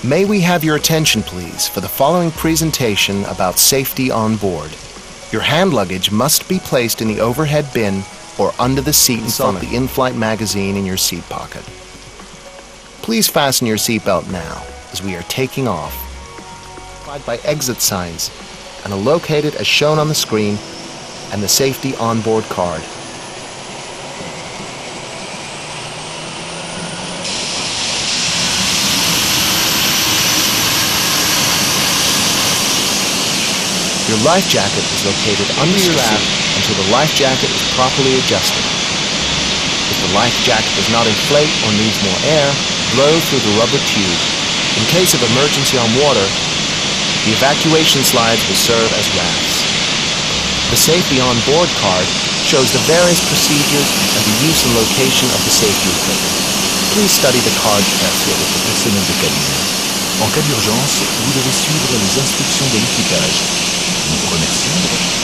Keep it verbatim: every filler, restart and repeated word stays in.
May we have your attention, please, for the following presentation about safety on board. Your hand luggage must be placed in the overhead bin or under the seat in front of the in-flight magazine in your seat pocket. Please fasten your seatbelt now, as we are taking off. By exit signs, and are located as shown on the screen, and the safety onboard card. Your life jacket is located under your lap until the life jacket is properly adjusted. If the life jacket does not inflate or needs more air, blow through the rubber tube. In case of emergency on water, the evacuation slides will serve as rafts. The Safety On Board card shows the various procedures and the use and location of the safety equipment. Please study the card carefully. Votre personnel de cabine. En cas d'urgence, vous devez suivre les instructions de l'équipage. Nous vous remercions.